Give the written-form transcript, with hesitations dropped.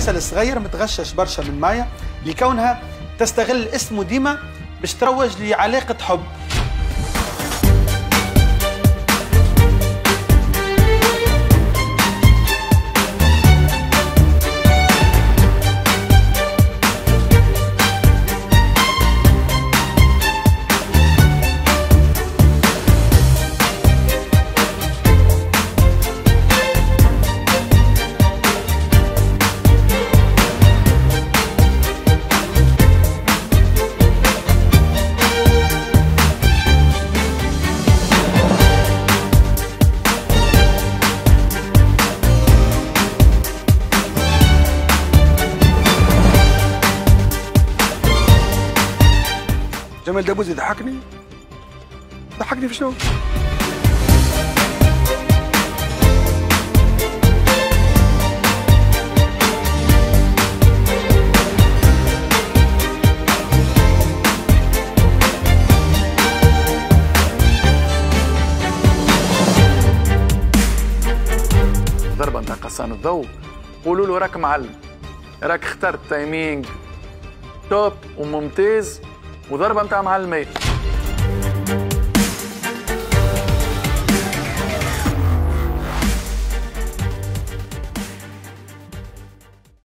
الصغير متغشش برشا من مايا لكونها تستغل اسمه ديما باش تروج لعلاقة حب. جمال دبوزي ضحكني في شنو؟ ضربة نتاع قصان الضوء، قولوا له راك معلم، راك اخترت تايمينج توب وممتاز وضربة نتاع معلمية.